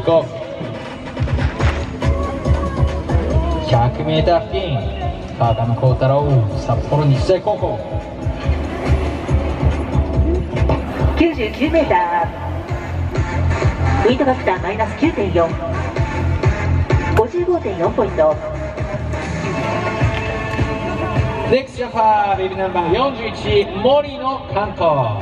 イクオフ。 100m 付近、川上幸太郎、札幌日大高校。 99m、ウィンドファクターマイナス 9.4、 55.4 ポイント。 ネクストジャンパーベビーナンバー41、森野関東。